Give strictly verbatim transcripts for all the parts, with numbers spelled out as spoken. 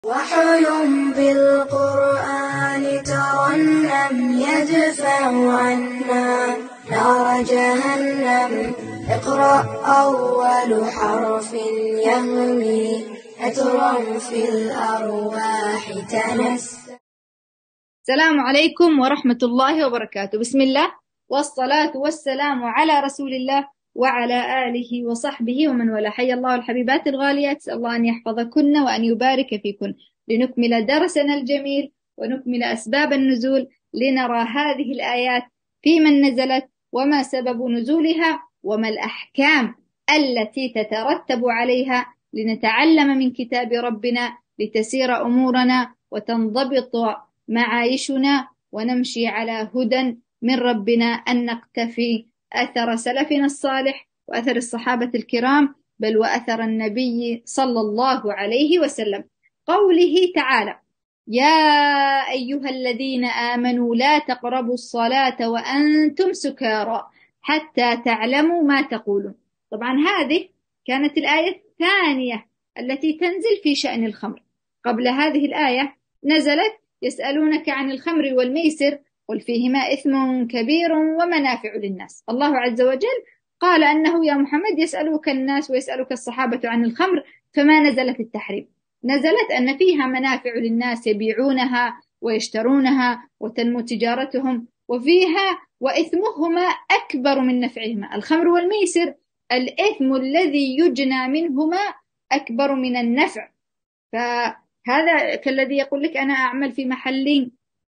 وحي بالقرآن ترنم يدفع عنا نار جهنم. اقرأ أول حرف يهمي عطرا في الأرواح تنسم. السلام عليكم ورحمة الله وبركاته. بسم الله والصلاة والسلام على رسول الله وعلى آله وصحبه ومن والاه. حي الله الحبيبات الغاليات، أسأل الله أن يحفظكن وأن يبارك فيكن. لنكمل درسنا الجميل ونكمل أسباب النزول، لنرى هذه الآيات في من نزلت وما سبب نزولها وما الأحكام التي تترتب عليها، لنتعلم من كتاب ربنا لتسير أمورنا وتنضبط معايشنا ونمشي على هدى من ربنا، أن نقتفي أثر سلفنا الصالح وأثر الصحابة الكرام، بل وأثر النبي صلى الله عليه وسلم. قوله تعالى: يا أيها الذين آمنوا لا تقربوا الصلاة وأنتم سكارى حتى تعلموا ما تقولون. طبعا هذه كانت الآية الثانية التي تنزل في شأن الخمر. قبل هذه الآية نزلت: يسألونك عن الخمر والميسر قل فيهما إثم كبير ومنافع للناس. الله عز وجل قال أنه يا محمد يسألوك الناس ويسألك الصحابة عن الخمر، فما نزلت التحريم، نزلت أن فيها منافع للناس يبيعونها ويشترونها وتنمو تجارتهم، وفيها وإثمهما أكبر من نفعهما. الخمر والميسر الإثم الذي يجنى منهما أكبر من النفع. فهذا كالذي يقول لك أنا أعمل في محل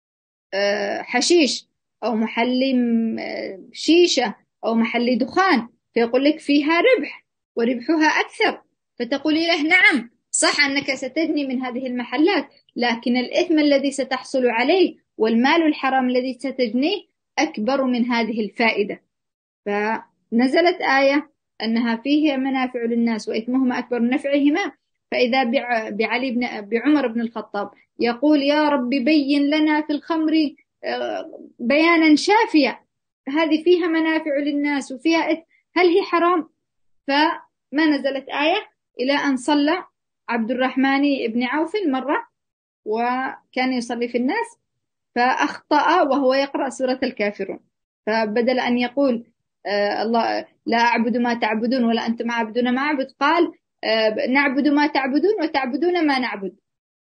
حشيش أو محل شيشة أو محل دخان، فيقول لك فيها ربح وربحها أكثر، فتقولي له نعم صح أنك ستجني من هذه المحلات، لكن الإثم الذي ستحصل عليه والمال الحرام الذي ستجنيه أكبر من هذه الفائدة. فنزلت آية أنها فيها منافع للناس وإثمهما أكبر من نفعهما. فإذا بعلي بن بعمر بن الخطاب يقول يا رب بين لنا في الخمر بيانا شافيا، هذه فيها منافع للناس وفيها إثم، هل هي حرام؟ فما نزلت آية إلى أن صلى عبد الرحمن بن عوف مرة وكان يصلي في الناس فأخطأ وهو يقرأ سورة الكافرون، فبدل أن يقول آه الله لا أعبد ما تعبدون ولا أنتم عابدون ما أعبد، قال آه نعبد ما تعبدون وتعبدون ما نعبد.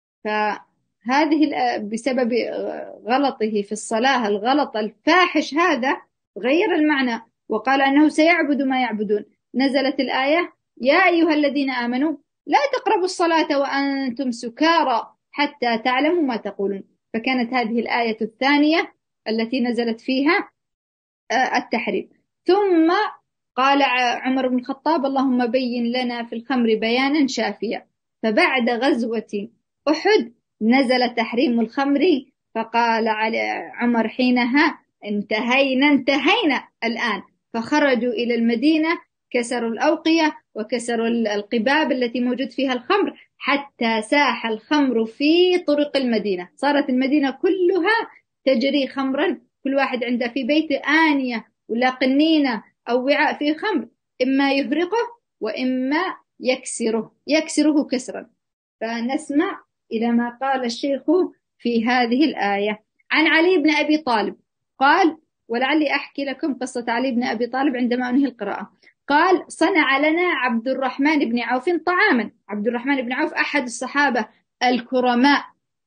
فهذه بسبب غلطه في الصلاة، الغلط الفاحش هذا غير المعنى وقال أنه سيعبد ما يعبدون. نزلت الآية يا أيها الذين آمنوا لا تقربوا الصلاة وأنتم سكارى حتى تعلموا ما تقولون. فكانت هذه الآية الثانية التي نزلت فيها التحريم. ثم قال عمر بن الخطاب اللهم بين لنا في الخمر بيانا شافيا. فبعد غزوة أحد نزل تحريم الخمر، فقال على عمر حينها انتهينا انتهينا الآن، فخرجوا إلى المدينة كسروا الأوقية وكسروا القباب التي موجود فيها الخمر حتى ساح الخمر في طرق المدينة، صارت المدينة كلها تجري خمرا، كل واحد عنده في بيته آنية ولا قنينة أو وعاء فيه خمر، إما يهرقه وإما يكسره يكسره كسرا. فنسمع إلى ما قال الشيخ في هذه الآية. عن علي بن أبي طالب قال، ولعلي أحكي لكم قصة علي بن أبي طالب عندما أنهي القراءة، قال صنع لنا عبد الرحمن بن عوف طعاما. عبد الرحمن بن عوف أحد الصحابة الكرماء،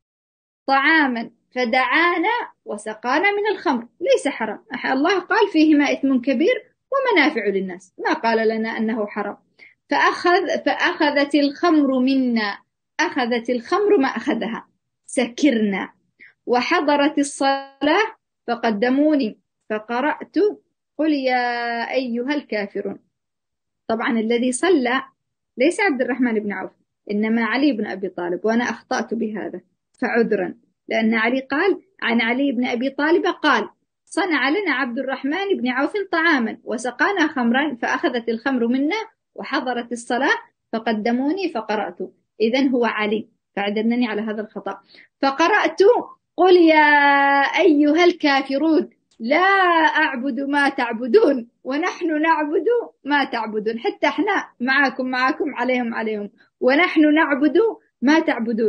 طعاما فدعانا وسقانا من الخمر، ليس حرام، الله قال فيهما إثم كبير ومنافع للناس، ما قال لنا أنه حرام. فأخذ فأخذت الخمر منا، أخذت الخمر ما أخذها، سكرنا، وحضرت الصلاة فقدموني فقرأت قل يا أيها الكافرون. طبعا الذي صلى ليس عبد الرحمن بن عوف إنما علي بن أبي طالب، وأنا أخطأت بهذا فعذرا، لأن علي قال عن علي بن أبي طالب قال صنع لنا عبد الرحمن بن عوف طعاما وسقانا خمرا فأخذت الخمر منا وحضرت الصلاة فقدموني فقرأت، إذن هو علي، فاعذرنني على هذا الخطأ. فقرأت قل يا أيها الكافرون لا أعبد ما تعبدون ونحن نعبد ما تعبدون، حتى احنا معاكم معاكم عليهم عليهم ونحن نعبد ما تعبدون.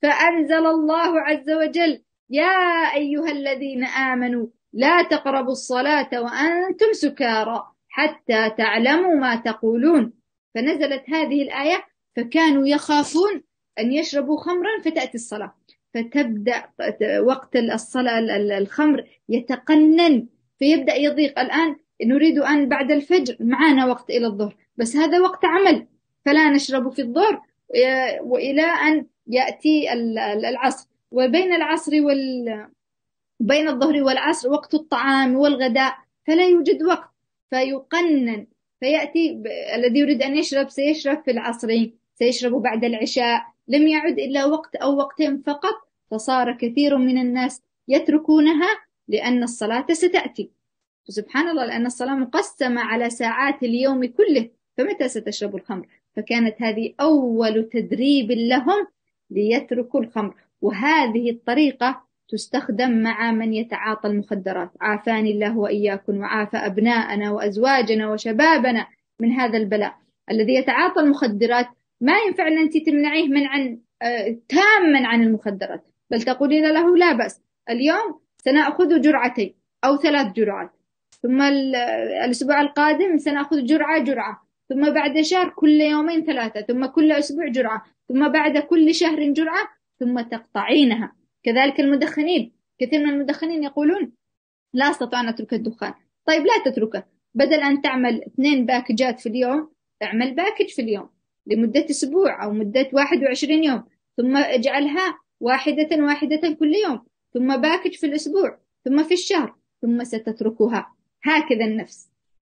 فأنزل الله عز وجل: يا أيها الذين آمنوا لا تقربوا الصلاة وأنتم سكارى حتى تعلموا ما تقولون. فنزلت هذه الآية، فكانوا يخافون أن يشربوا خمرا فتأتي الصلاة، فتبدأ وقت الصلاة الخمر يتقنن، فيبدأ يضيق. الآن نريد أن بعد الفجر معنا وقت إلى الظهر، بس هذا وقت عمل، فلا نشرب في الظهر وإلى أن يأتي العصر، وبين العصر وال بين الظهر والعصر وقت الطعام والغداء، فلا يوجد وقت، فيقنن، فيأتي ب... الذي يريد أن يشرب سيشرب في العصرين، سيشرب بعد العشاء، لم يعد إلا وقت أو وقتين فقط. فصار كثير من الناس يتركونها لأن الصلاة ستأتي. سبحان الله، لأن الصلاة مقسمة على ساعات اليوم كله، فمتى ستشرب الخمر؟ فكانت هذه أول تدريب لهم ليتركوا الخمر. وهذه الطريقة تستخدم مع من يتعاطى المخدرات، عافاني الله وإياكم وعافى أبناءنا وأزواجنا وشبابنا من هذا البلاء. الذي يتعاطى المخدرات ما ينفع أن أنت تمنعيه من عن آه تاما عن المخدرات، بل تقولين له لا بأس، اليوم سنأخذ جرعتين أو ثلاث جرعات، ثم الأسبوع القادم سنأخذ جرعة جرعة، ثم بعد شهر كل يومين ثلاثة، ثم كل أسبوع جرعة، ثم بعد كل شهر جرعة، ثم تقطعينها. كذلك المدخنين، كثير من المدخنين يقولون لا أستطيع أن أترك الدخان. طيب لا تتركه، بدل أن تعمل اثنين باكجات في اليوم، اعمل باكج في اليوم لمدة أسبوع أو مدة واحد وعشرين يوم، ثم اجعلها واحدة واحدة كل يوم، ثم باكج في الأسبوع، ثم في الشهر، ثم ستتركها. هكذا النفس،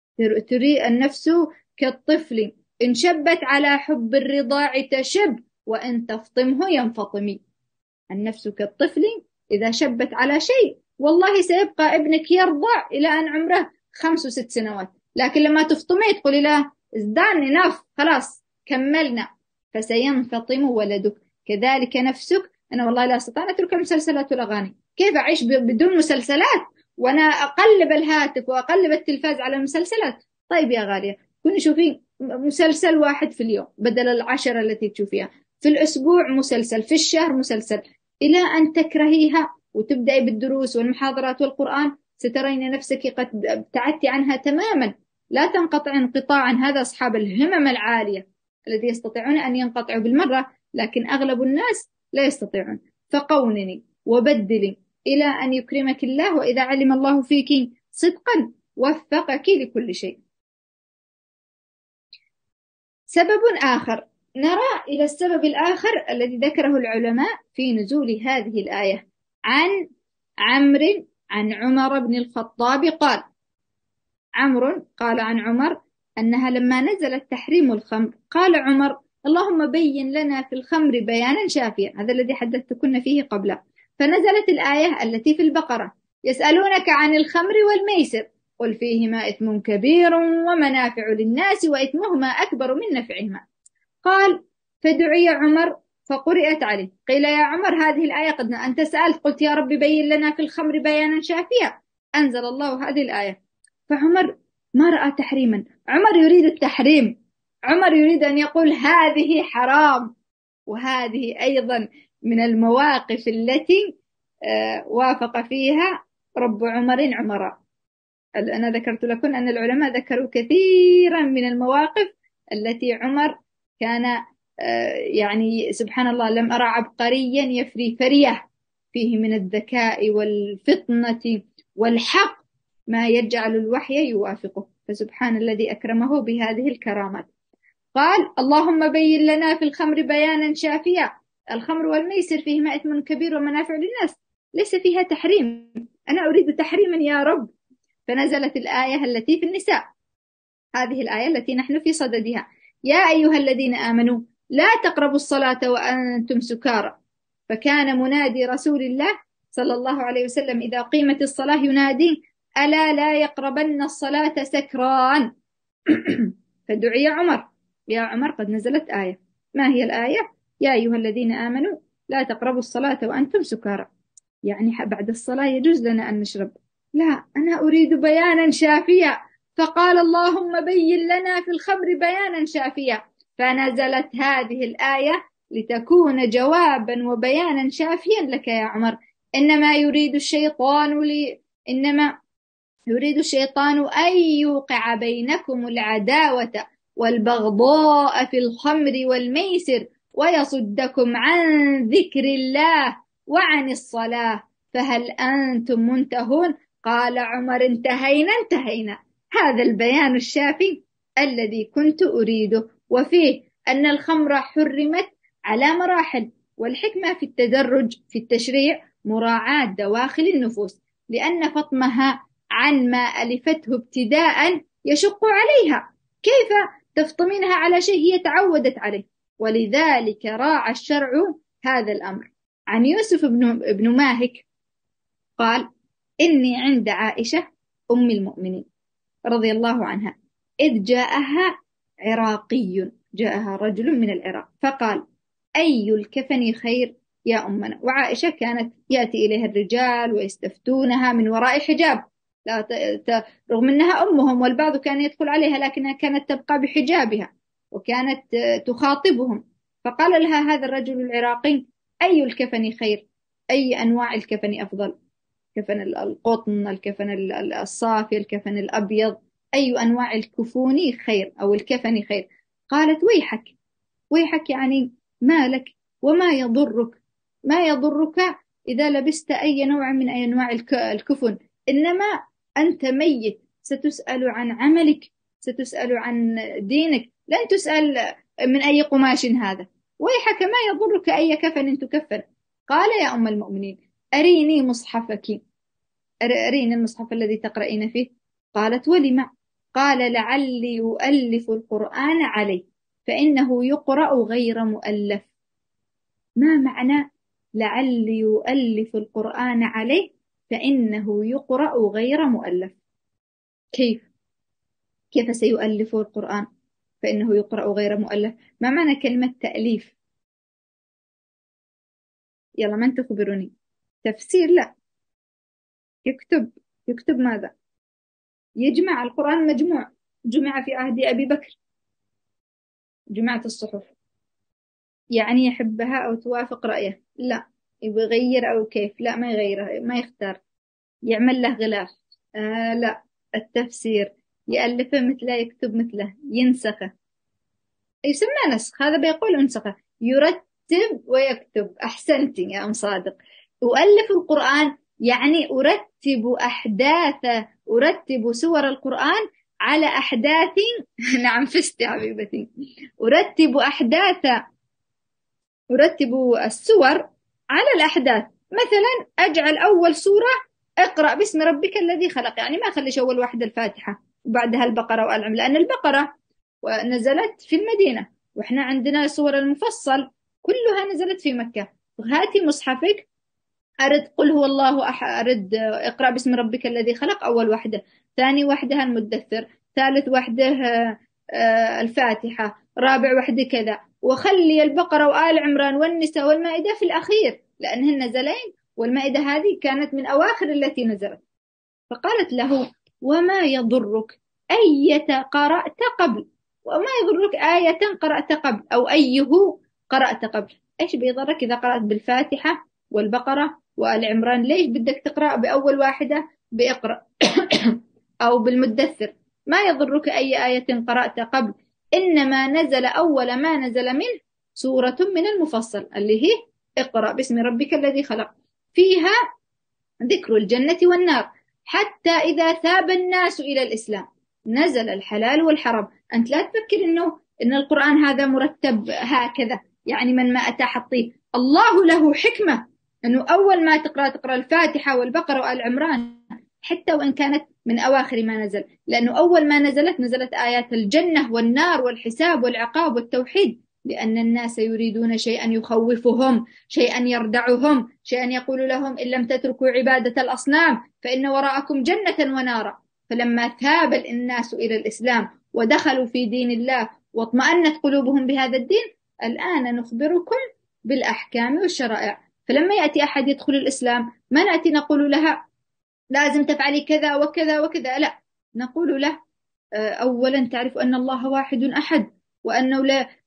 تري النفس كالطفل إن شبت على حب الرضاع تشب وإن تفطمه ينفطمي. النفس كالطفل إذا شبت على شيء والله سيبقى ابنك يرضع إلى أن عمره خمس وست سنوات، لكن لما تفطمي تقولي له ازدان نف خلاص كملنا، فسينفطم ولدك. كذلك نفسك، أنا والله لا أستطيع أن أترك المسلسلات والأغاني، كيف أعيش بدون مسلسلات وأنا أقلب الهاتف وأقلب التلفاز على المسلسلات؟ طيب يا غالية، كوني شوفي مسلسل واحد في اليوم بدل العشرة التي تشوفيها في الأسبوع، مسلسل في الشهر مسلسل، إلى أن تكرهيها وتبدأي بالدروس والمحاضرات والقرآن، سترين نفسك قد ابتعدت عنها تماما، لا تنقطع انقطاعا. هذا أصحاب الهمم العالية الذي يستطيعون أن ينقطعوا بالمرة، لكن أغلب الناس لا يستطيعون. فقونني وبدلي إلى أن يكرمك الله، وإذا علم الله فيك صدقا وفقك لكل شيء. سبب آخر، نرى إلى السبب الآخر الذي ذكره العلماء في نزول هذه الآية. عن عمرو عن عمر بن الخطاب قال، عمرو قال عن عمر أنها لما نزل تحريم الخمر قال عمر: اللهم بين لنا في الخمر بيانا شافيا، هذا الذي حدثتكن فيه قبل. فنزلت الآية التي في البقرة: يسألونك عن الخمر والميسر قل فيهما إثم كبير ومنافع للناس وإثمهما أكبر من نفعهما. قال: فدعي عمر فقرئت عليه، قيل يا عمر هذه الآية قد أنت سألت، قلت يا رب بين لنا في الخمر بيانا شافيا، أنزل الله هذه الآية. فعمر ما رأى تحريما، عمر يريد التحريم، عمر يريد أن يقول هذه حرام. وهذه أيضا من المواقف التي وافق فيها رب عمر عمراء. أنا ذكرت لكم أن العلماء ذكروا كثيرا من المواقف التي عمر كان يعني سبحان الله لم أرى عبقريا يفري فريه فيه من الذكاء والفطنة والحق ما يجعل الوحي يوافقه، فسبحان الذي أكرمه بهذه الكرامات. قال: اللهم بين لنا في الخمر بيانا شافيا، الخمر والميسر فيهما إثم كبير ومنافع للناس، ليس فيها تحريم، أنا أريد تحريما يا رب. فنزلت الآية التي في النساء، هذه الآية التي نحن في صددها: يا أيها الذين آمنوا لا تقربوا الصلاة وأنتم سكارى. فكان منادي رسول الله صلى الله عليه وسلم إذا قيمت الصلاة ينادي: ألا لا يقربن الصلاة سكران. فدعي عمر: يا عمر قد نزلت آية. ما هي الآية؟ يا أيها الذين آمنوا لا تقربوا الصلاة وأنتم سكارى، يعني بعد الصلاة يجوز لنا أن نشرب، لا أنا أريد بيانا شافيا. فقال: اللهم بين لنا في الخمر بيانا شافيا. فنزلت هذه الآية لتكون جوابا وبيانا شافيا لك يا عمر. إنما يريد الشيطان لي إنما يريد الشيطان أن يوقع بينكم العداوة والبغضاء في الخمر والميسر ويصدكم عن ذكر الله وعن الصلاة فهل أنتم منتهون؟ قال عمر انتهينا انتهينا. هذا البيان الشافي الذي كنت أريده، وفيه أن الخمر حرمت على مراحل، والحكمة في التدرج في التشريع مراعاة دواخل النفوس، لأن فطمها عن ما ألفته ابتداء يشق عليها، كيف تفطمينها على شيء هي تعودت عليه؟ ولذلك راعى الشرع هذا الأمر. عن يوسف بن, بن ماهك قال: إني عند عائشة أم المؤمنين رضي الله عنها إذ جاءها عراقي، جاءها رجل من العراق فقال: أي الكفن خير يا أمنا؟ وعائشة كانت يأتي إليها الرجال ويستفتونها من وراء حجاب، لا ت... ت... رغم أنها أمهم، والبعض كان يدخل عليها لكنها كانت تبقى بحجابها وكانت تخاطبهم. فقال لها هذا الرجل العراقي: أي الكفن خير؟ أي أنواع الكفن أفضل؟ كفن القطن، الكفن الصافي، الكفن الأبيض، أي أنواع الكفون خير أو الكفن خير؟ قالت: ويحك ويحك، يعني ما لك وما يضرك، ما يضرك إذا لبست أي نوع من أي أنواع الكفن، إنما أنت ميت، ستسأل عن عملك، ستسأل عن دينك، لن تسأل من أي قماش هذا. ويحك ما يضرك أي كفن تكفن. قال: يا أم المؤمنين أريني مصحفك، أريني المصحف الذي تقرأين فيه. قالت: ولم؟ قال: لعلي أؤلف القرآن عليه فإنه يقرأ غير مؤلف. ما معنى لعلي يؤلف القرآن عليه فإنه يقرأ غير مؤلف؟ كيف كيف سيؤلف القرآن فإنه يقرأ غير مؤلف؟ ما معنى كلمة تأليف؟ يلا من تخبرني؟ تفسير؟ لا، يكتب. يكتب ماذا؟ يجمع القرآن، مجموع، جمع في عهد أبي بكر، جمعت الصحف، يعني يحبها أو توافق رأيه؟ لا. يغير أو كيف؟ لا، ما يغيرها، ما يختار، يعمل له غلاف؟ آه لا. التفسير يألفه مثله، يكتب مثله، ينسخه، يسمى نسخ. هذا بيقول انسخه. يرتب ويكتب. أحسنتي يا أم صادق. أؤلف القرآن يعني أرتب أحداث أرتب سور القرآن على أحداث نعم فزتي حبيبتي. أرتب أحداث أرتب السور على الأحداث. مثلا أجعل أول سورة اقرأ باسم ربك الذي خلق، يعني ما أخليش أول واحدة الفاتحة وبعدها البقرة وآل عمران، لأن البقرة نزلت في المدينة وإحنا عندنا سور المفصل كلها نزلت في مكة. هاتي مصحفك، أرد قل هو الله أحد، أرد اقرأ باسم ربك الذي خلق أول واحدة، ثاني واحدة المدثر، ثالث واحدة الفاتحة، رابع واحدة كذا، وخلي البقرة وآل عمران والنساء والمائدة في الأخير لأنهن نزلين، والمائدة هذه كانت من أواخر التي نزلت. فقالت له: وما يضرك أية قرأت قبل؟ وما يضرك آية قرأت قبل أو أيه قرأت قبل؟ إيش بيضرك إذا قرأت بالفاتحة والبقرة وآل عمران؟ ليش بدك تقرأ بأول واحدة بإقرأ أو بالمدثر؟ ما يضرك أي آية قرأت قبل، إنما نزل أول ما نزل منه سورة من المفصل اللي هي اقرأ باسم ربك الذي خلق، فيها ذكر الجنة والنار، حتى إذا ثاب الناس إلى الإسلام نزل الحلال والحرام. أنت لا تفكر إنه إن القرآن هذا مرتب هكذا، يعني من ما أتى حطيه. الله له حكمة إنه أول ما تقرأ تقرأ الفاتحة والبقرة وآل عمران، حتى وإن كانت من أواخر ما نزل، لأنه أول ما نزلت نزلت آيات الجنة والنار والحساب والعقاب والتوحيد، لأن الناس يريدون شيئا يخوفهم، شيئا يردعهم، شيئا يقول لهم: إن لم تتركوا عبادة الأصنام فإن وراءكم جنة ونارا. فلما ثاب الناس إلى الإسلام ودخلوا في دين الله واطمأنت قلوبهم بهذا الدين، الآن نخبركم بالأحكام والشرائع. فلما يأتي أحد يدخل الإسلام ما نأتي نقول لها لازم تفعلي كذا وكذا وكذا، لا، نقول له: أولا تعرف أن الله واحد أحد، وأنه لا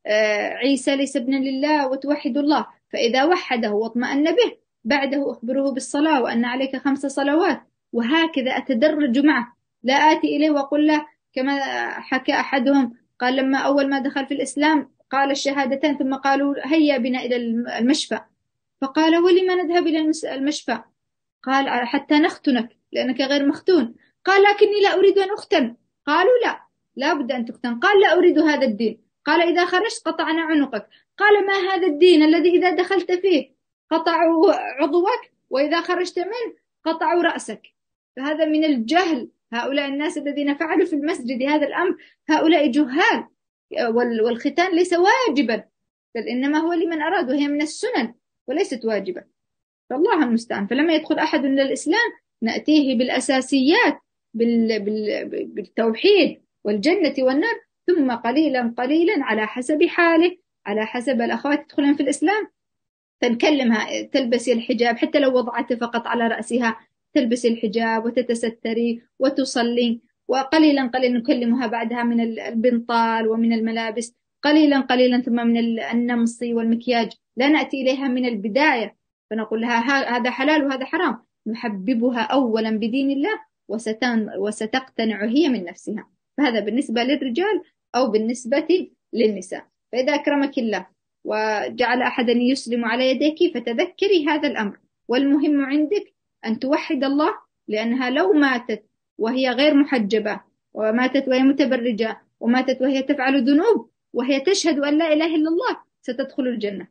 عيسى ليس ابنا لله وتوحد الله، فإذا وحده واطمأن به بعده أخبره بالصلاة وأن عليك خمس صلوات، وهكذا أتدرج معه. لا آتي إليه وأقول له كما حكى أحدهم، قال لما أول ما دخل في الإسلام قال الشهادتين ثم قالوا هيا بنا إلى المشفى، فقال ولما نذهب إلى المشفى؟ قال حتى نختنك لأنك غير مختون. قال لكني لا أريد أن أختن. قالوا لا، لا بد أن تختن. قال لا أريد هذا الدين. قال إذا خرجت قطعنا عنقك. قال ما هذا الدين الذي إذا دخلت فيه قطعوا عضوك وإذا خرجت منه قطعوا رأسك؟ فهذا من الجهل. هؤلاء الناس الذين فعلوا في المسجد هذا الأمر هؤلاء جهال. والختان ليس واجبا، بل إنما هو لمن أراد، وهي من السنن وليست واجبة، فالله المستعان. فلما يدخل أحد إلى الإسلام نأتيه بالأساسيات، بال... بال... بالتوحيد والجنة والنار، ثم قليلا قليلا على حسب حاله، على حسب الأخوات يدخلون في الإسلام فنكلمها تلبسي الحجاب، حتى لو وضعته فقط على رأسها تلبسي الحجاب وتتستري وتصلي، وقليلا قليلا نكلمها بعدها من البنطال ومن الملابس، قليلا قليلا ثم من النمص والمكياج. لا نأتي إليها من البداية فنقول لها هذا حلال وهذا حرام، نحببها أولا بدين الله وستن وستقتنع هي من نفسها. فهذا بالنسبة للرجال أو بالنسبة للنساء. فإذا أكرمك الله وجعل أحدا يسلم على يديك فتذكري هذا الأمر، والمهم عندك أن توحد الله، لأنها لو ماتت وهي غير محجبة وماتت وهي متبرجة وماتت وهي تفعل ذنوب وهي تشهد أن لا إله إلا الله ستدخل الجنة.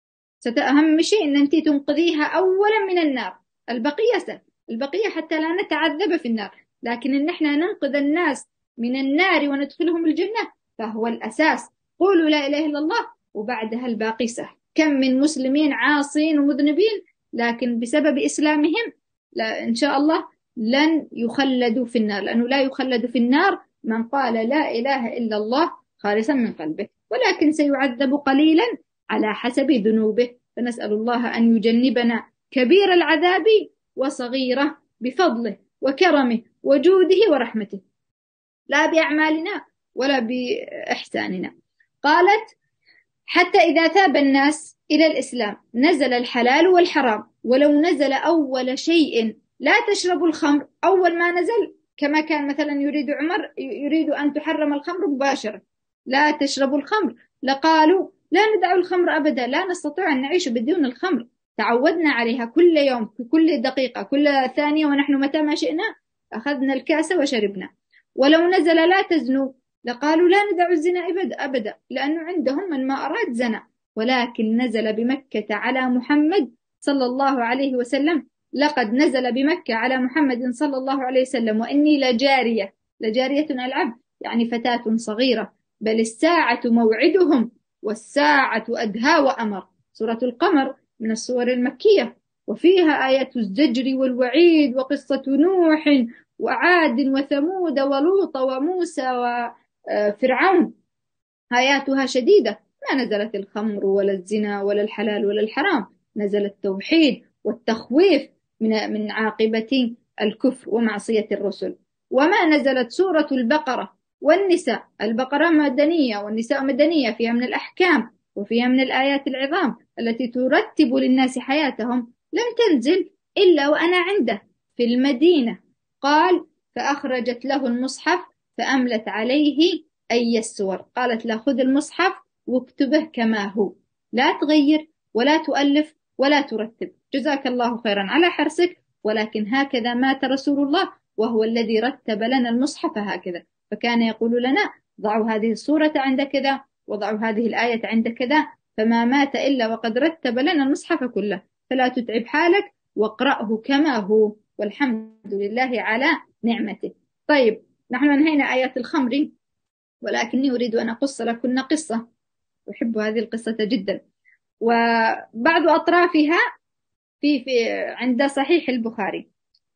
أهم شيء أن أنت تنقذيها أولا من النار، البقية سهل، البقية حتى لا نتعذب في النار، لكن إن احنا ننقذ الناس من النار وندخلهم الجنة فهو الأساس. قولوا لا إله إلا الله وبعدها الباقي سهل. كم من مسلمين عاصين ومذنبين لكن بسبب إسلامهم لا إن شاء الله لن يخلدوا في النار، لأنه لا يخلد في النار من قال لا إله إلا الله خالصا من قلبه، ولكن سيعذب قليلا على حسب ذنوبه. فنسأل الله أن يجنبنا كبير العذاب وصغيره بفضله وكرمه وجوده ورحمته، لا بأعمالنا ولا بإحساننا. قالت حتى إذا ثاب الناس إلى الإسلام نزل الحلال والحرام، ولو نزل أول شيء لا تشربوا الخمر، أول ما نزل كما كان مثلا يريد عمر يريد أن تحرم الخمر مباشرة، لا تشربوا الخمر، لقالوا لا ندع الخمر أبدا، لا نستطيع أن نعيش بدون الخمر، تعودنا عليها كل يوم في كل دقيقة كل ثانية، ونحن متى ما شئنا أخذنا الكاس وشربنا. ولو نزل لا تزنوا لقالوا لا ندع الزنا أبدا، لأنه عندهم من ما أراد زنا، ولكن نزل بمكة على محمد صلى الله عليه وسلم، لقد نزل بمكة على محمد صلى الله عليه وسلم وإني لجارية، لجارية العبد يعني فتاة صغيرة، بل الساعة موعدهم والساعة أدهى وأمر. سورة القمر من السور المكية، وفيها آيات الزجر والوعيد وقصة نوح وعاد وثمود ولوط وموسى وفرعون، آياتها شديدة. ما نزلت الخمر ولا الزنا ولا الحلال ولا الحرام، نزل التوحيد والتخويف من من عاقبة الكفر ومعصية الرسل. وما نزلت سورة البقرة والنساء، البقرة مدنية والنساء مدنية، فيها من الأحكام وفيها من الآيات العظام التي ترتب للناس حياتهم، لم تنزل إلا وأنا عنده في المدينة. قال فأخرجت له المصحف فأملت عليه أي السور، قالت له خذ المصحف واكتبه كما هو، لا تغير ولا تؤلف ولا ترتب، جزاك الله خيرا على حرصك، ولكن هكذا مات رسول الله وهو الذي رتب لنا المصحف هكذا، فكان يقول لنا ضعوا هذه السورة عند كذا وضعوا هذه الآية عند كذا، فما مات إلا وقد رتب لنا المصحف كله، فلا تتعب حالك واقرأه كما هو، والحمد لله على نعمته. طيب نحن انهينا آيات الخمر، ولكني أريد أن أقص لكم قصة، أحب هذه القصة جدا، وبعض أطرافها في, في عند صحيح البخاري.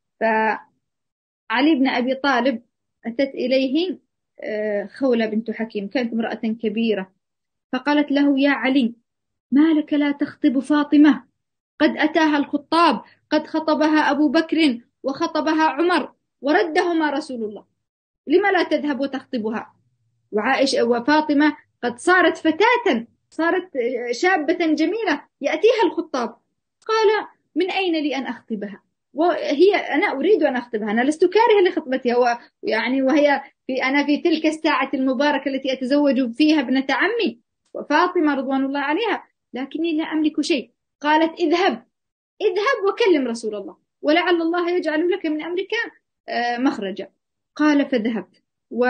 فعلي بن أبي طالب أتت إليه خولة بنت حكيم، كانت امرأة كبيرة، فقالت له يا علي ما لك لا تخطب فاطمة؟ قد أتاها الخطاب، قد خطبها أبو بكر وخطبها عمر وردهما رسول الله، لما لا تذهب وتخطبها؟ وعائشة وفاطمة قد صارت فتاة، صارت شابة جميلة يأتيها الخطاب. قال من أين لي أن أخطبها؟ وهي أنا أريد أن أخطبها، أنا لست كارها لخطبتها، ويعني وهي في أنا في تلك الساعة المباركة التي أتزوج فيها ابنة عمي وفاطمة رضوان الله عليها، لكني لا أملك شيء. قالت اذهب، اذهب وكلم رسول الله، ولعل الله يجعل لك من أمرك مخرجا. قال فذهبت،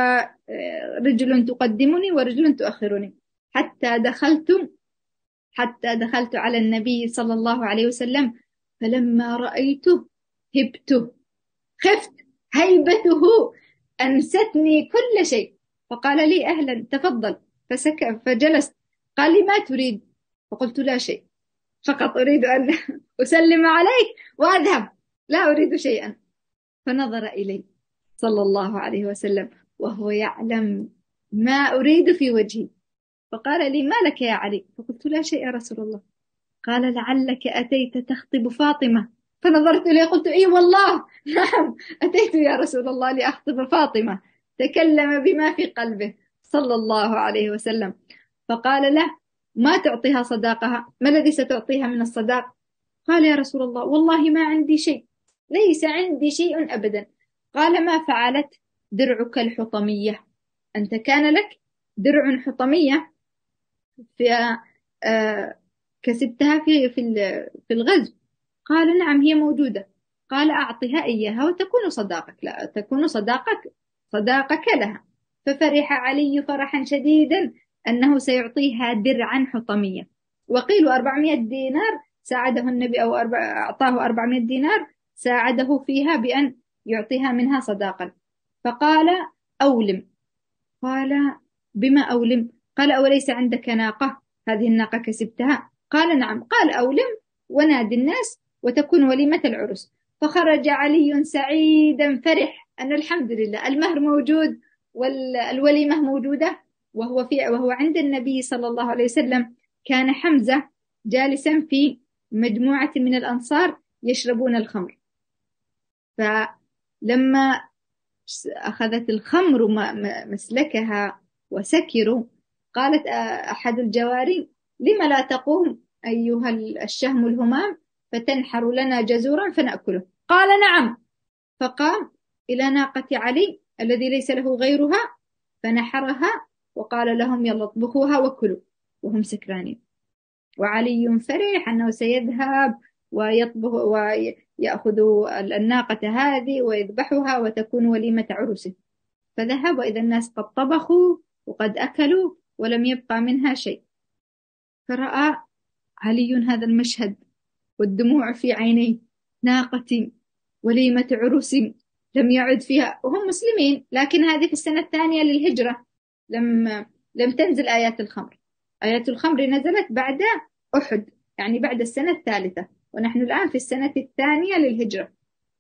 ورجل تقدمني ورجل تؤخرني، حتى دخلت حتى دخلت على النبي صلى الله عليه وسلم، فلما رأيته هبته، خفت، هيبته أنستني كل شيء. فقال لي أهلا تفضل، فسك فجلست. قال لي ما تريد؟ فقلت لا شيء، فقط أريد أن أسلم عليك وأذهب، لا أريد شيئا. فنظر إلي صلى الله عليه وسلم وهو يعلم ما أريد في وجهي، فقال لي ما لك يا علي؟ فقلت لا شيء يا رسول الله. قال لعلك أتيت تخطب فاطمة. فنظرت إليه قلت إي والله نعم أتيت يا رسول الله لأخطب فاطمة. تكلم بما في قلبه صلى الله عليه وسلم. فقال له ما تعطيها صداقها؟ ما الذي ستعطيها من الصداق؟ قال يا رسول الله والله ما عندي شيء، ليس عندي شيء أبدا. قال ما فعلت درعك الحطمية؟ أنت كان لك درع حطمية في آه كسبتها في في في الغزو. قال نعم هي موجودة. قال أعطها إياها وتكون صداقك، لا تكون صداقك صداقك لها. ففرح علي فرحا شديدا أنه سيعطيها درعا حطمية. وقيل أربعمائة دينار ساعده النبي، أو أربع أعطاه أربعمائة دينار ساعده فيها بأن يعطيها منها صداقا. فقال أولم. قال بما أولم؟ قال أوليس عندك ناقة؟ هذه الناقة كسبتها؟ قال نعم. قال أولم ونادي الناس وتكون وليمة العرس. فخرج علي سعيدا فرح أن الحمد لله المهر موجود والوليمة موجودة. وهو في وهو عند النبي صلى الله عليه وسلم كان حمزة جالسا في مجموعة من الأنصار يشربون الخمر، فلما أخذت الخمر مسلكها وسكروا قالت أحد الجواري لما لا تقوم أيها الشهم الهمام فتنحر لنا جزورا فنأكله؟ قال نعم. فقام إلى ناقة علي الذي ليس له غيرها فنحرها وقال لهم يلا اطبخوها وكلوا وهم سكرانين. وعلي فرح أنه سيذهب ويطبخ ويأخذ الناقة هذه ويذبحها وتكون وليمة عرسه. فذهب وإذا الناس قد طبخوا وقد أكلوا ولم يبقى منها شيء. فرأى علي هذا المشهد والدموع في عينيه، ناقة وليمة عرس لم يعد فيها، وهم مسلمين، لكن هذه في السنة الثانية للهجرة، لم لم تنزل آيات الخمر. آيات الخمر نزلت بعد أحد، يعني بعد السنة الثالثة، ونحن الآن في السنة الثانية للهجرة.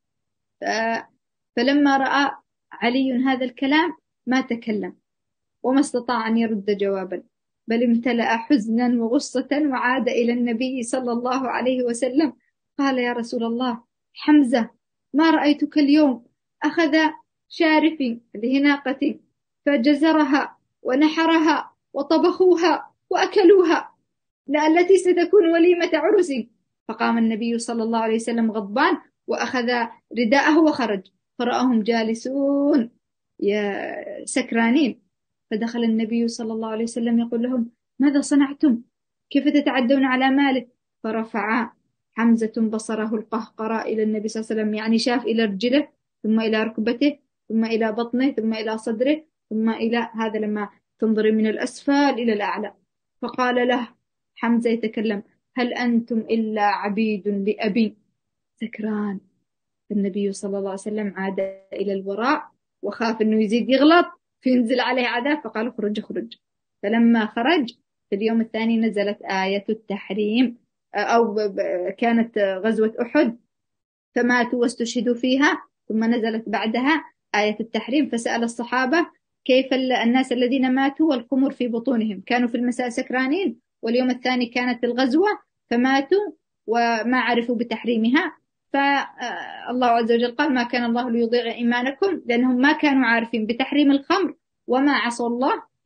فلما رأى علي هذا الكلام ما تكلم وما استطاع أن يرد جوابا، بل امتلأ حزنا وغصة وعاد إلى النبي صلى الله عليه وسلم. قال يا رسول الله حمزة ما رأيتك اليوم أخذ شارفي اللي ناقتي فجزرها ونحرها وطبخوها وأكلوها التي ستكون وليمة عرسي. فقام النبي صلى الله عليه وسلم غضبان وأخذ رداءه وخرج، فرأهم جالسون يا سكرانين. فدخل النبي صلى الله عليه وسلم يقول لهم ماذا صنعتم؟ كيف تتعدون على ماله؟ فرفع حمزة بصره القهقراء إلى النبي صلى الله عليه وسلم، يعني شاف إلى رجله ثم إلى ركبته ثم إلى بطنه ثم إلى صدره ثم إلى هذا لما تنظر من الأسفل إلى الأعلى. فقال له حمزة يتكلم هل أنتم إلا عبيد لأبي؟ سكران. النبي صلى الله عليه وسلم عاد إلى الوراء وخاف أنه يزيد يغلط فينزل عليه عذاب، فقال اخرج اخرج. فلما خرج في اليوم الثاني نزلت آية التحريم، أو كانت غزوة أحد فماتوا واستشهدوا فيها، ثم نزلت بعدها آية التحريم. فسأل الصحابة كيف الناس الذين ماتوا والخمر في بطونهم، كانوا في المساء سكرانين واليوم الثاني كانت الغزوة فماتوا وما عرفوا بتحريمها. فالله عز وجل قال ما كان الله ليضيع إيمانكم، لأنهم ما كانوا عارفين بتحريم الخمر وما عصوا الله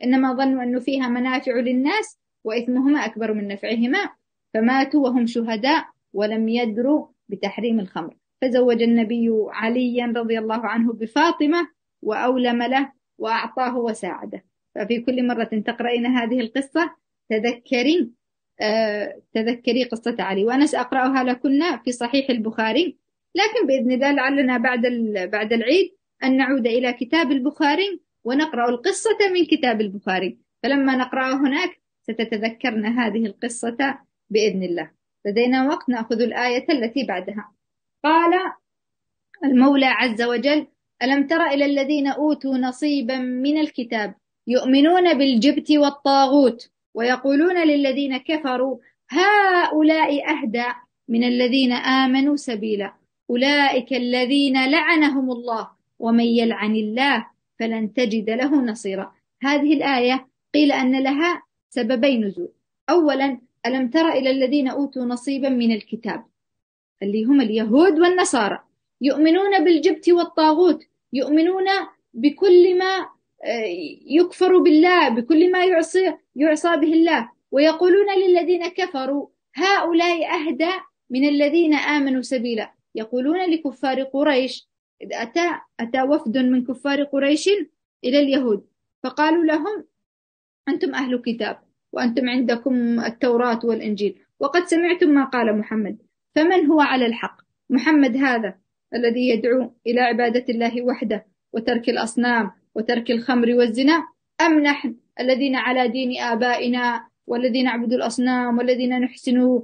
إنما ظنوا أن فيها منافع للناس وإثمهما أكبر من نفعهما، فماتوا وهم شهداء ولم يدروا بتحريم الخمر. فزوج النبي عليا رضي الله عنه بفاطمة وأولم له وأعطاه وساعده. ففي كل مرة تقرأين هذه القصة تذكري آه تذكري قصة علي. وأنا سأقرأها لكنا في صحيح البخاري، لكن بإذن الله لعلنا بعد بعد العيد أن نعود إلى كتاب البخاري ونقرأ القصة من كتاب البخاري، فلما نقرأ هناك ستتذكرن هذه القصة بإذن الله. لدينا وقت نأخذ الآية التي بعدها. قال المولى عز وجل: ألم تر إلى الذين أوتوا نصيبا من الكتاب يؤمنون بالجبت والطاغوت ويقولون للذين كفروا هؤلاء أهدى من الذين آمنوا سبيلا أولئك الذين لعنهم الله ومن يلعن الله فلن تجد له نصيرا. هذه الآية قيل أن لها سببي نزول. أولا، ألم تر إلى الذين أوتوا نصيبا من الكتاب اللي هم اليهود والنصارى يؤمنون بالجبت والطاغوت، يؤمنون بكل ما يكفر بالله، بكل ما يعصي, يعصى به الله، ويقولون للذين كفروا هؤلاء أهدى من الذين آمنوا سبيلا. يقولون لكفار قريش، إذا أتى, أتى وفد من كفار قريش إلى اليهود فقالوا لهم: أنتم أهل كتاب وأنتم عندكم التوراة والإنجيل وقد سمعتم ما قال محمد، فمن هو على الحق؟ محمد هذا الذي يدعو إلى عبادة الله وحده وترك الأصنام وترك الخمر والزنا، أم نحن الذين على دين آبائنا والذين نعبد الأصنام والذين نحسن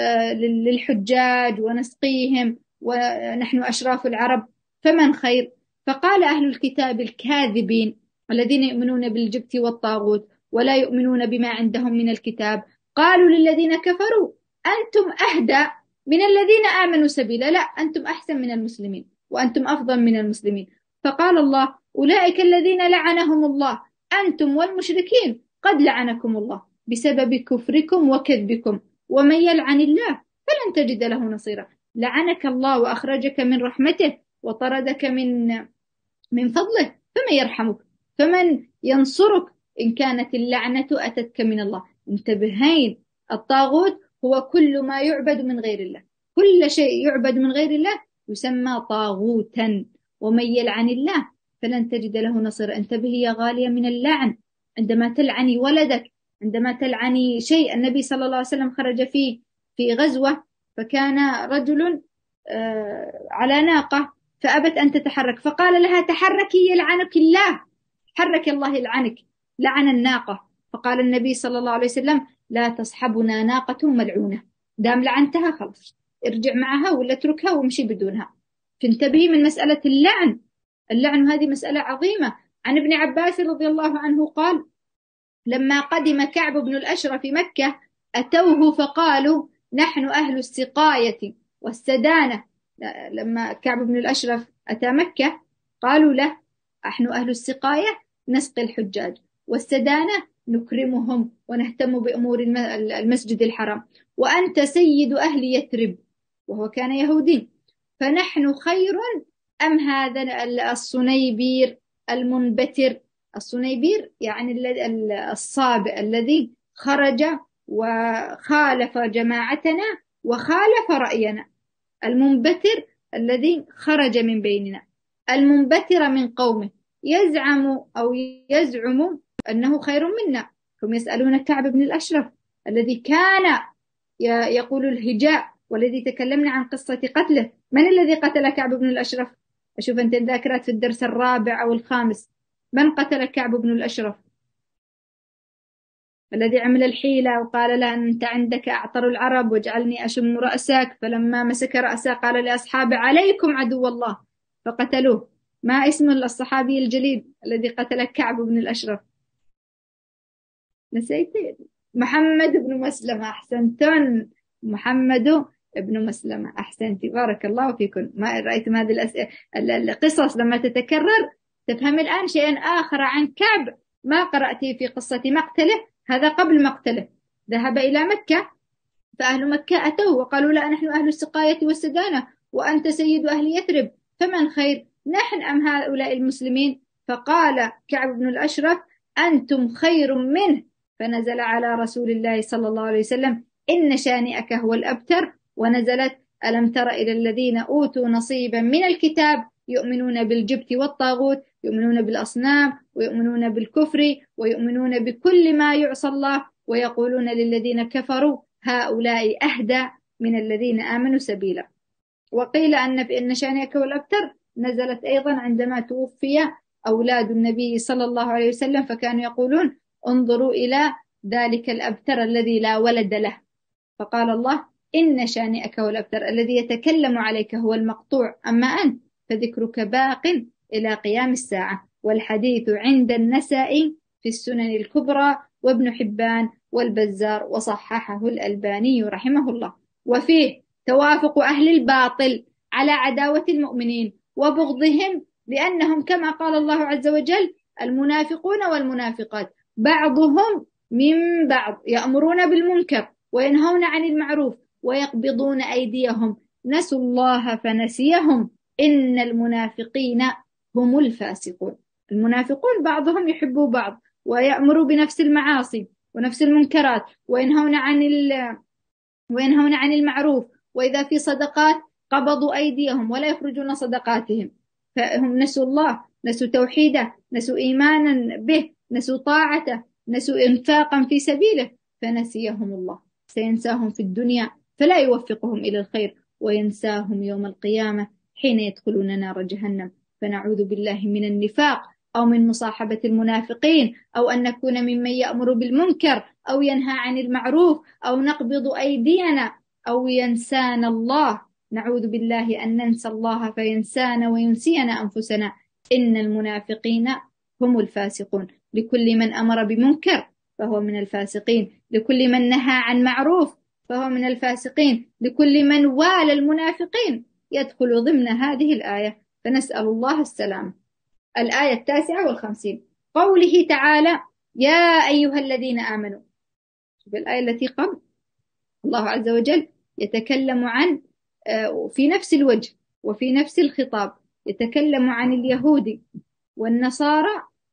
للحجاج ونسقيهم ونحن أشراف العرب، فمن خير؟ فقال أهل الكتاب الكاذبين الذين يؤمنون بالجبت والطاغوت ولا يؤمنون بما عندهم من الكتاب قالوا للذين كفروا أنتم أهدى من الذين آمنوا سبيلا، لا أنتم أحسن من المسلمين وأنتم أفضل من المسلمين. فقال الله: أولئك الذين لعنهم الله أنتم والمشركين قد لعنكم الله بسبب كفركم وكذبكم ومن يلعن الله فلن تجد له نصيرا. لعنك الله وأخرجك من رحمته وطردك من من فضله، فمن يرحمك؟ فمن ينصرك إن كانت اللعنة أتتك من الله؟ انتبهين، الطاغوت هو كل ما يعبد من غير الله، كل شيء يعبد من غير الله يسمى طاغوتا، ومن يلعن الله فلن تجد له نصيرا. انتبهي يا غالية من اللعن، عندما تلعني ولدك، عندما تلعني شيء. النبي صلى الله عليه وسلم خرج في في غزوة فكان رجل على ناقة فأبت أن تتحرك فقال لها: تحركي يلعنك الله، حرك الله يلعنك، لعن الناقة. فقال النبي صلى الله عليه وسلم: لا تصحبنا ناقة ملعونة، دام لعنتها خلاص ارجع معها ولا اتركها وامشي بدونها. فانتبهي من مسألة اللعن، اللعن هذه مسألة عظيمة. عن ابن عباس رضي الله عنه قال: لما قدم كعب بن الأشرف مكة أتوه فقالوا: نحن أهل السقاية والسدانة. لما كعب بن الأشرف أتى مكة قالوا له: نحن أهل السقاية نسقي الحجاج، والسدانة نكرمهم ونهتم بأمور المسجد الحرام، وأنت سيد أهل يثرب، وهو كان يهودي، فنحن خير أم هذا الصنيبير المنبتر؟ الصنيبير يعني الصابئ الذي خرج وخالف جماعتنا وخالف رأينا، المنبتر الذي خرج من بيننا، المنبتر من قومه يزعم أو يزعم أنه خير منا. هم يسألون كعب بن الأشرف الذي كان يقول الهجاء والذي تكلمنا عن قصة قتله. من الذي قتل كعب بن الأشرف؟ أشوف أنت ذاكرات في الدرس الرابع أو الخامس. من قتل كعب بن الأشرف؟ الذي عمل الحيلة وقال له: أنت عندك أعطر العرب واجعلني أشم رأسك، فلما مسك رأسه قال لأصحابه: عليكم عدو الله، فقتلوه. ما اسم الصحابي الجليل الذي قتل كعب بن الأشرف؟ نسيت. محمد بن مسلمة. أحسنتن، محمد بن مسلمة، أحسنتي، بارك الله فيكم. ما رأيتم هذه الأسئلة القصص لما تتكرر تفهم الآن شيئا آخر عن كعب ما قرأتي في قصة مقتله. هذا قبل مقتله ذهب إلى مكة، فأهل مكة أتوه وقالوا: لا نحن أهل السقاية والسدانة وأنت سيد أهل يثرب، فمن خير، نحن أم هؤلاء المسلمين؟ فقال كعب بن الأشرف: أنتم خير منه، فنزل على رسول الله صلى الله عليه وسلم إن شانئك هو الأبتر، ونزلت ألم تر إلى الذين أوتوا نصيبا من الكتاب يؤمنون بالجبت والطاغوت، يؤمنون بالأصنام ويؤمنون بالكفر ويؤمنون بكل ما يعصى الله، ويقولون للذين كفروا هؤلاء أهدى من الذين آمنوا سبيلا. وقيل أن إن شانئك هو الأبتر نزلت أيضا عندما توفي أولاد النبي صلى الله عليه وسلم، فكانوا يقولون انظروا إلى ذلك الأبتر الذي لا ولد له، فقال الله إن شانئك هو الأبتر الذي يتكلم عليك هو المقطوع، أما أنت فذكرك باق إلى قيام الساعة. والحديث عند النسائي في السنن الكبرى وابن حبان والبزار، وصححه الألباني رحمه الله. وفيه توافق أهل الباطل على عداوة المؤمنين وبغضهم، لأنهم كما قال الله عز وجل المنافقون والمنافقات بعضهم من بعض يأمرون بالمنكر وينهون عن المعروف ويقبضون أيديهم نسوا الله فنسيهم إن المنافقين هم الفاسقون. المنافقون بعضهم يحبوا بعض ويأمروا بنفس المعاصي ونفس المنكرات وينهون عن ال... وينهون عن المعروف، وإذا في صدقات قبضوا أيديهم ولا يخرجون صدقاتهم، فهم نسوا الله، نسوا توحيده، نسوا إيمانا به، نسوا طاعته، نسوا إنفاقا في سبيله، فنسيهم الله. سينساهم في الدنيا فلا يوفقهم إلى الخير، وينساهم يوم القيامة حين يدخلون نار جهنم. فنعوذ بالله من النفاق أو من مصاحبة المنافقين، أو أن نكون ممن يأمر بالمنكر أو ينهى عن المعروف أو نقبض أيدينا أو ينسانا الله. نعوذ بالله أن ننسى الله فينسانا وينسينا أنفسنا. إن المنافقين هم الفاسقون. لكل من أمر بمنكر فهو من الفاسقين، لكل من نهى عن معروف فهو من الفاسقين، لكل من والى المنافقين يدخل ضمن هذه الآية، فنسأل الله السلام. الآية التاسعة والخمسين، قوله تعالى يا أيها الذين آمنوا. في الآية التي قبل الله عز وجل يتكلم عن في نفس الوجه وفي نفس الخطاب، يتكلم عن اليهود والنصارى،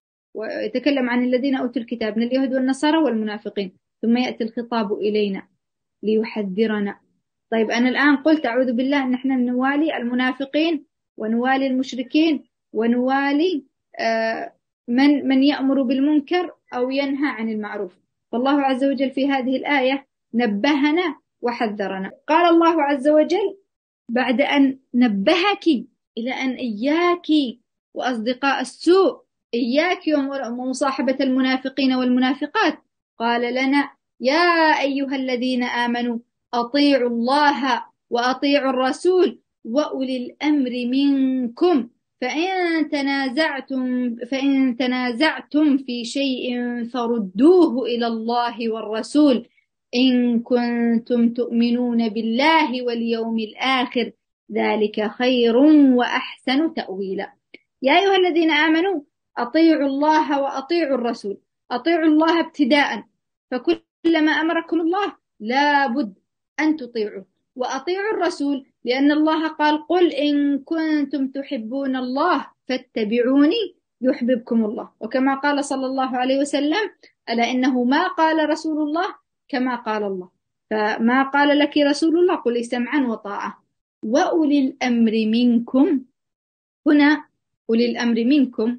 ويتكلم عن الذين أوتوا الكتاب من اليهود والنصارى والمنافقين، ثم يأتي الخطاب إلينا ليحذرنا. طيب أنا الآن قلت أعوذ بالله أن نحن نوالي المنافقين ونوالي المشركين ونوالي آه من من يأمر بالمنكر أو ينهى عن المعروف. فالله عز وجل في هذه الآية نبهنا وحذرنا. قال الله عز وجل بعد أن نبهك إلى أن إياك وأصدقاء السوء، إياك ومصاحبة المنافقين والمنافقات، قال لنا يا أيها الذين آمنوا أطيعوا الله وأطيعوا الرسول وأولي الأمر منكم، فإن تنازعتم فإن تنازعتم في شيء فردوه إلى الله والرسول إن كنتم تؤمنون بالله واليوم الآخر ذلك خير وأحسن تأويلا. يا أيها الذين آمنوا أطيعوا الله وأطيعوا الرسول. أطيعوا الله ابتداء، فكلما أمركم الله لا بد أن تطيعوا، وأطيعوا الرسول لأن الله قال قل إن كنتم تحبون الله فاتبعوني يحببكم الله. وكما قال صلى الله عليه وسلم ألا إنه ما قال رسول الله كما قال الله، فما قال لك رسول الله قل سمعا وطاعة. وأولي الأمر منكم، هنا أولي الأمر منكم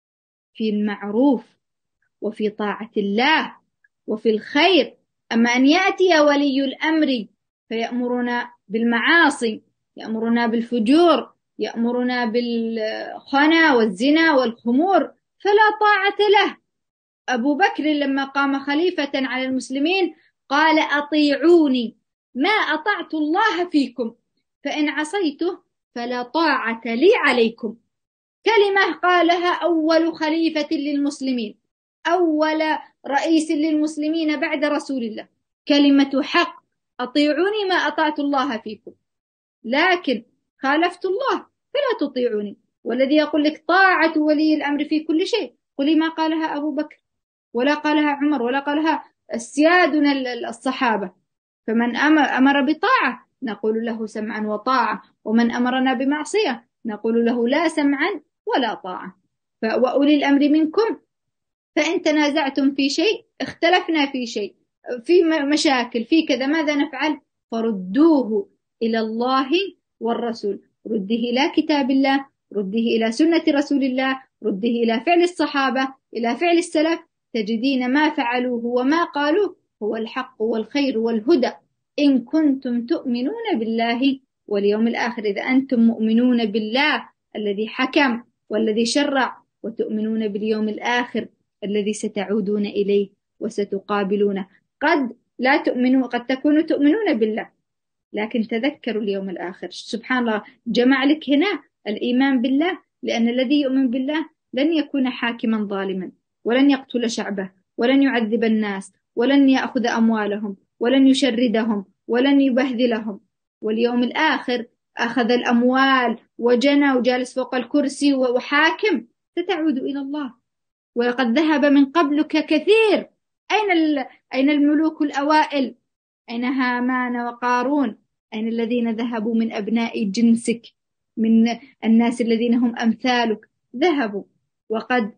في المعروف وفي طاعة الله وفي الخير. أما أن يأتي ولي الأمر فيأمرنا بالمعاصي، يأمرنا بالفجور، يأمرنا بالخنا والزنا والخمور، فلا طاعة له. أبو بكر لما قام خليفة على المسلمين قال أطيعوني ما أطعت الله فيكم، فإن عصيته فلا طاعة لي عليكم. كلمة قالها أول خليفة للمسلمين، أول رئيس للمسلمين بعد رسول الله، كلمة حق، أطيعوني ما أطعت الله فيكم، لكن خالفت الله فلا تطيعوني. والذي يقول لك طاعة ولي الأمر في كل شيء، قولي ما قالها أبو بكر ولا قالها عمر ولا قالها سيادنا الصحابة. فمن أمر, أمر بطاعة نقول له سمعا وطاعة، ومن أمرنا بمعصية نقول له لا سمعا ولا طاعة. وأولي الأمر منكم فإن تنازعتم في شيء، اختلفنا في شيء، في مشاكل في كذا، ماذا نفعل؟ فردوه إلى الله والرسول، رده إلى كتاب الله، رده إلى سنة رسول الله، رده إلى فعل الصحابة، إلى فعل السلف، تجدين ما فعلوه وما قالوه هو الحق والخير والهدى، إن كنتم تؤمنون بالله واليوم الآخر. إذا أنتم مؤمنون بالله الذي حكم والذي شرع، وتؤمنون باليوم الآخر الذي ستعودون إليه وستقابلونه. قد لا تؤمنوا، قد تكونوا تؤمنون بالله، لكن تذكروا اليوم الآخر. سبحان الله، جمع لك هنا الإيمان بالله، لأن الذي يؤمن بالله لن يكون حاكما ظالما، ولن يقتل شعبه، ولن يعذب الناس، ولن يأخذ أموالهم، ولن يشردهم، ولن يبهذلهم. واليوم الآخر أخذ الأموال وجنى وجالس فوق الكرسي وحاكم، ستعود إلى الله. ولقد ذهب من قبلك كثير، أين ال... أين الملوك الأوائل؟ أين هامان وقارون؟ أين الذين ذهبوا من أبناء جنسك، من الناس الذين هم أمثالك؟ ذهبوا وقد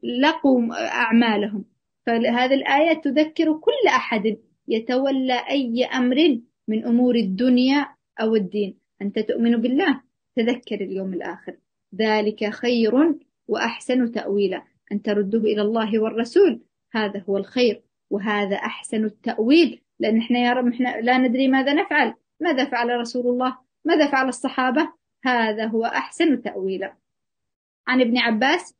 لقوا أعمالهم. فهذه الآية تذكر كل أحد يتولى أي أمر من أمور الدنيا أو الدين، أنت تؤمن بالله، تذكر اليوم الآخر، ذلك خير وأحسن تأويلا، أن ترده إلى الله والرسول، هذا هو الخير وهذا أحسن التأويل. لأن إحنا يا رب إحنا لا ندري ماذا نفعل، ماذا فعل رسول الله، ماذا فعل الصحابة، هذا هو أحسن تأويلا. عن ابن عباس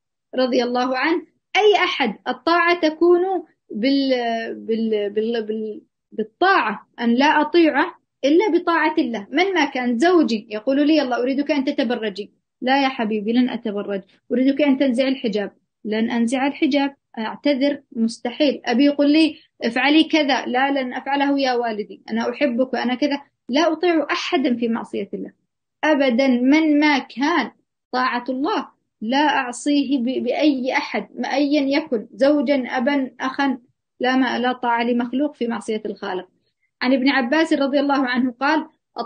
رضي الله عنه: أي أحد الطاعة تكون بال... بال... بال... بال... بالطاعة، أن لا أطيعه إلا بطاعة الله. من ما كان زوجي يقول لي يلا أريدك أن تتبرجي، لا يا حبيبي لن أتبرج. أريدك أن تنزع الحجاب، لن أنزع الحجاب، أعتذر، مستحيل. أبي يقول لي افعلي كذا، لا لن أفعله يا والدي، أنا أحبك وأنا كذا. لا أطيع أحدا في معصية الله أبدا، من ما كان طاعة الله لا أعصيه بأي أحد أيا يكن، زوجا أبا أخا، لا ما لا طاعة لمخلوق في معصية الخالق. عن ابن عباس رضي الله عنه قال: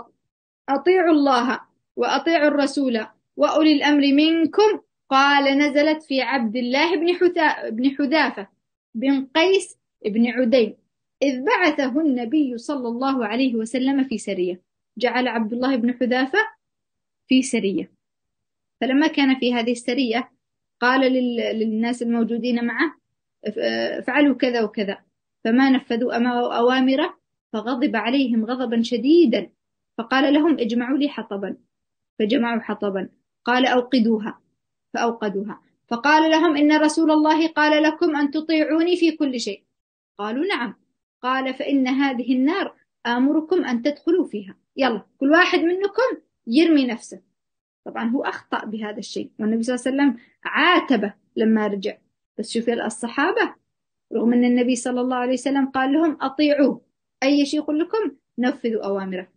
أطيعوا الله وأطيعوا الرسول وأولي الأمر منكم. قال: نزلت في عبد الله بن حذا بن حذافة بن قيس بن عدي، إذ بعثه النبي صلى الله عليه وسلم في سرية. جعل عبد الله بن حذافة في سرية، فلما كان في هذه السرية قال للناس الموجودين معه: افعلوا كذا وكذا، فما نفذوا أوامره، فغضب عليهم غضبا شديدا، فقال لهم: اجمعوا لي حطبا، فجمعوا حطبا. قال: أوقدوها، فأوقدوها. فقال لهم: إن رسول الله قال لكم أن تطيعوني في كل شيء. قالوا: نعم. قال: فإن هذه النار آمركم أن تدخلوا فيها، يلا كل واحد منكم يرمي نفسه. طبعا هو أخطأ بهذا الشيء، والنبي صلى الله عليه وسلم عاتبه لما رجع. بس شوفي الصحابة، رغم أن النبي صلى الله عليه وسلم قال لهم أطيعوه، أي شيء يقول لكم نفذوا أوامره،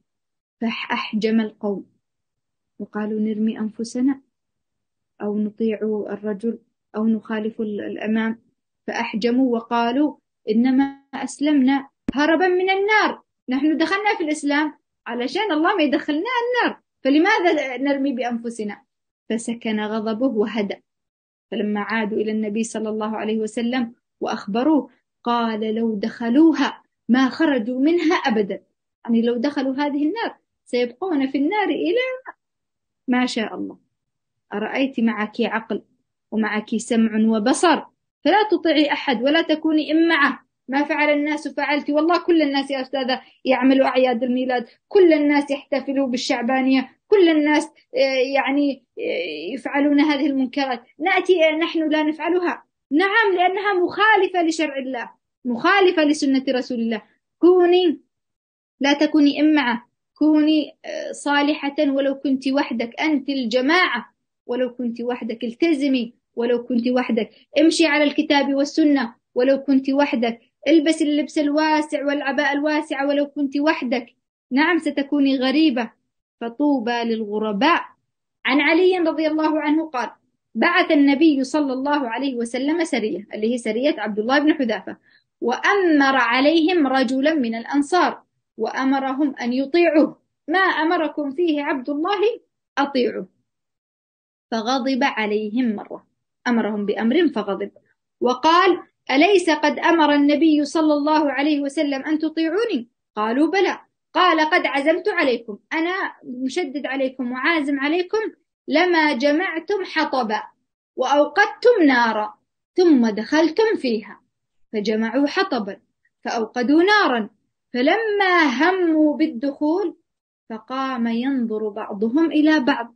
فأحجم القوم وقالوا: نرمي أنفسنا أو نطيع الرجل أو نخالف الأمام. فأحجموا وقالوا: إنما أسلمنا هربا من النار، نحن دخلنا في الإسلام علشان الله ما يدخلنا النار، فلماذا نرمي بأنفسنا؟ فسكن غضبه وهدأ. فلما عادوا إلى النبي صلى الله عليه وسلم وأخبروه قال: لو دخلوها ما خرجوا منها أبدا، يعني لو دخلوا هذه النار سيبقون في النار إلى ما شاء الله. أرأيت معك عقل ومعك سمع وبصر، فلا تطيعي أحد ولا تكوني إم معه. ما فعل الناس فعلت، والله كل الناس يا أستاذة يعملوا أعياد الميلاد، كل الناس يحتفلوا بالشعبانية، كل الناس يعني يفعلون هذه المنكرات، نأتي نحن لا نفعلها. نعم، لأنها مخالفة لشرع الله، مخالفة لسنة رسول الله. كوني لا تكوني إم معه، كوني صالحة ولو كنت وحدك، أنت الجماعة ولو كنت وحدك، التزمي ولو كنت وحدك، امشي على الكتاب والسنة ولو كنت وحدك، البس اللبس الواسع والعباءة الواسعة ولو كنت وحدك. نعم ستكوني غريبة، فطوبى للغرباء. عن علي رضي الله عنه قال: بعث النبي صلى الله عليه وسلم سرية، اللي هي سرية عبد الله بن حذافة، وأمر عليهم رجلا من الأنصار وأمرهم أن يطيعوه، ما أمركم فيه عبد الله أطيعوه. فغضب عليهم مرة، أمرهم بأمر فغضب، وقال: أليس قد أمر النبي صلى الله عليه وسلم أن تطيعوني؟ قالوا: بلى. قال: قد عزمت عليكم، أنا مشدد عليكم وعازم عليكم، لما جمعتم حطبا وأوقدتم نارا ثم دخلتم فيها. فجمعوا حطبا فأوقدوا نارا، فلما هموا بالدخول فقام ينظر بعضهم إلى بعض: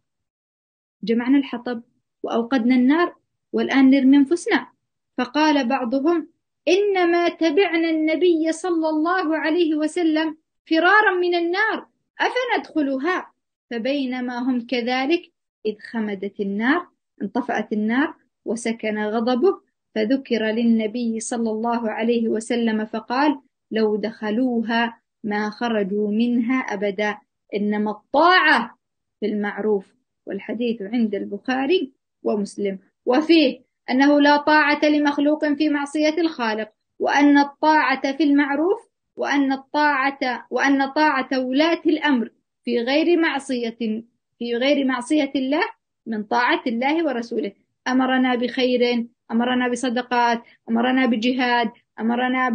جمعنا الحطب وأوقدنا النار والآن نرمي أنفسنا. فقال بعضهم: إنما تبعنا النبي صلى الله عليه وسلم فرارا من النار، أفندخلها؟ فبينما هم كذلك إذ خمدت النار، انطفأت النار وسكن غضبه، فذكر للنبي صلى الله عليه وسلم فقال: لو دخلوها ما خرجوا منها أبدا، إنما الطاعة في المعروف. والحديث عند البخاري ومسلم. وفيه أنه لا طاعة لمخلوق في معصية الخالق، وأن الطاعة في المعروف، وأن الطاعة وأن طاعة ولاة الأمر في غير معصية في غير معصية الله من طاعة الله ورسوله. أمرنا بخير، أمرنا بصدقات، أمرنا بجهاد، أمرنا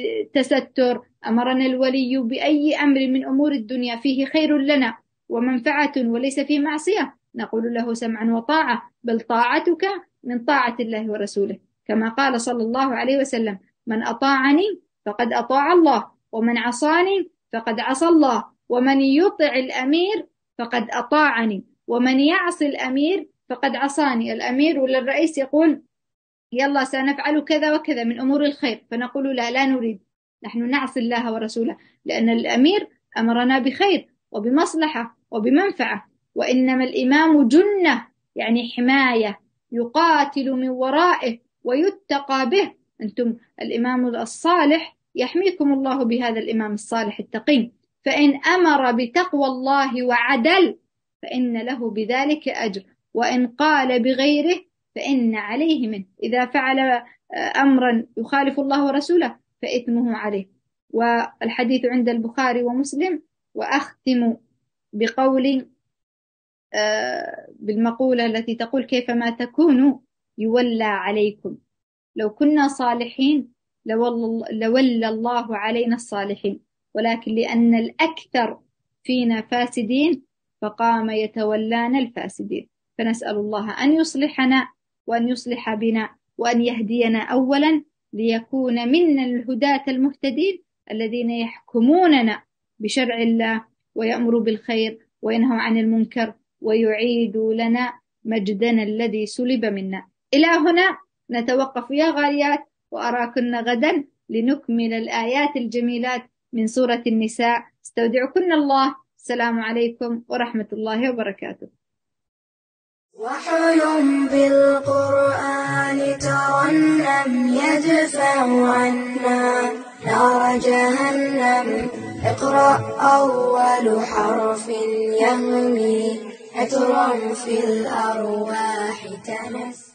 بتستر، أمرنا الولي بأي أمر من أمور الدنيا فيه خير لنا ومنفعة وليس فيه معصية، نقول له سمعا وطاعة، بل طاعتك من طاعة الله ورسوله، كما قال صلى الله عليه وسلم: من أطاعني فقد أطاع الله، ومن عصاني فقد عصى الله، ومن يطع الأمير فقد أطاعني، ومن يعصي الأمير فقد عصاني. الأمير ولا الرئيس يقول: يلا سنفعل كذا وكذا من أمور الخير، فنقول: لا لا نريد، نحن نعصي الله ورسوله، لأن الأمير أمرنا بخير وبمصلحة وبمنفعة، وإنما الإمام جنة، يعني حماية، يقاتل من ورائه ويتقى به. أنتم الإمام الصالح يحميكم الله بهذا الإمام الصالح التقي، فإن أمر بتقوى الله وعدل فإن له بذلك أجر، وإن قال بغيره فإن عليه منه. إذا فعل أمرا يخالف الله ورسوله فإثمه عليه. والحديث عند البخاري ومسلم. وأختم بقول بالمقولة التي تقول: كيفما تكونوا يولى عليكم. لو كنا صالحين لولى الله علينا الصالحين، ولكن لأن الأكثر فينا فاسدين فقام يتولانا الفاسدين. فنسأل الله أن يصلحنا وأن يصلح بنا وأن يهدينا أولا، ليكون منا الهداة المهتدين الذين يحكموننا بشرع الله ويأمروا بالخير وينهوا عن المنكر ويعيدوا لنا مجدنا الذي سلب منا. إلى هنا نتوقف يا غاليات، وأراكن غدا لنكمل الآيات الجميلات من سورة النساء. استودعكن الله. السلام عليكم ورحمة الله وبركاته. وحي بالقرآن ترنم يدفع عنا نار جهنم. اقرأ أول حرف يهمي عطرا في الأرواح تنسى.